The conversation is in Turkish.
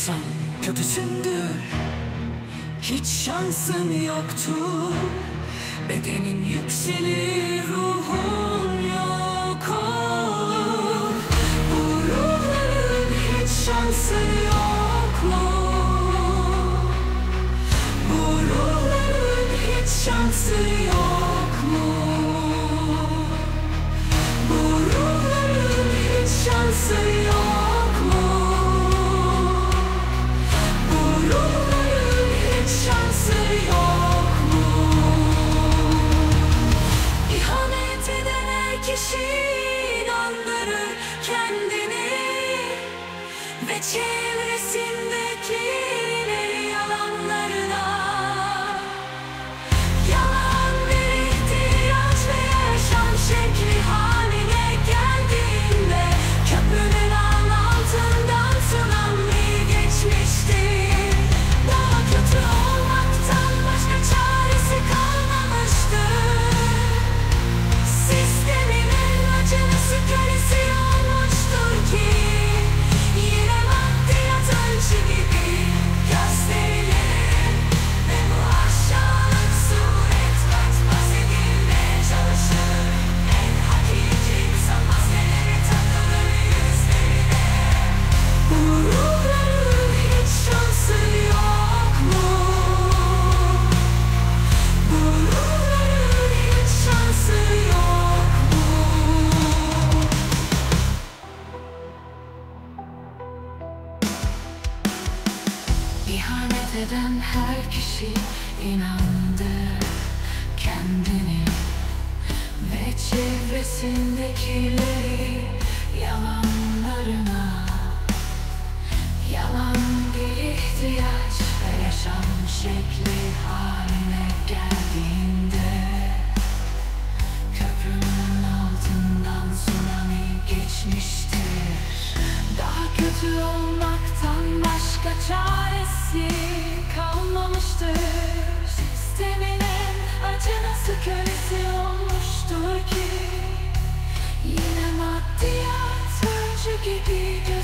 Yaşıyorsan kötüsündür, hiç şansın yoktur. Bedenin yükselir, ruhun yok olur. Bu ruhların hiç şansı yok mu? Bu ruhların hiç şansı yok mu? Bu ruhların hiç şansı yok mu? Bu ruhların hiç şansı yok mu? İhanet eden her kişi inandırır kendini ve çevresindekileri yalanlarına. Yalan bir ihtiyaç ve yaşam şekli haline geldiğinde köprünün altından tsunami geçmiştir. Daha kötü olmaktan başka çaresi kalmamıştır. Sisteminin acınası kölesi olmuştur ki yine maddiyat ölçü gibi gösterilir ve bu aşağılık suret örtbas edilmeye çalışır. En hakiki insan maskeleri takılır yüzlerine. Bu ruhların hiç şansı yok mu? Bu ruhların hiç şansı yok mu? İhanet eden her kişi inandır kendini ve çevresindekileri yalanlarına. Yalan bir ihtiyaç ve yaşam şekli haline geldiğinde köprünün altından tsunami geçmiştir. Daha kötü olmaktan başka çaresi kalmamıştır. Sistemin en acınası kölesi olmuştur ki yine maddiyat ölçü gibi